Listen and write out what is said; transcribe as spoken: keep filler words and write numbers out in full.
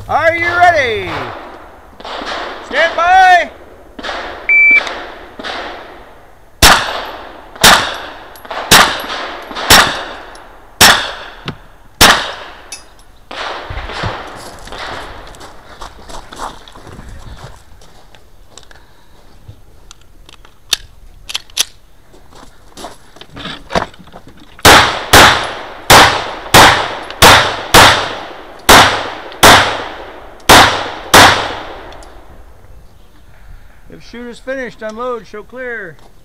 Are you ready? Stand by. If shoot is finished, unload, show clear.